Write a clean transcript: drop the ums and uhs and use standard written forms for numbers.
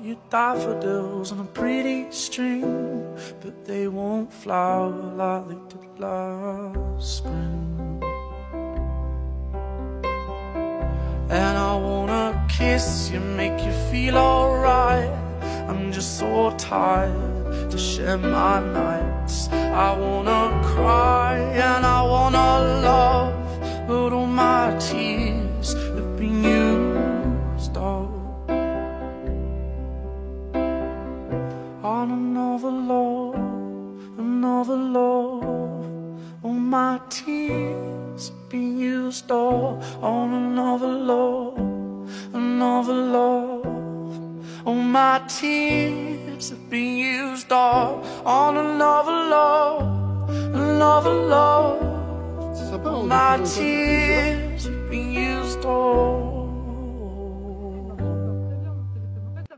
you daffodils on a pretty string, but they won't flower like they did last spring. And I wanna kiss you, make you feel alright. I'm just so tired to share my nights. I wanna cry and I wanna love, but all my tears have been used up on another love, another love. All my tears have been used up on another love, another love. All my tears have been used up on another love, another love. All my tears have been used up.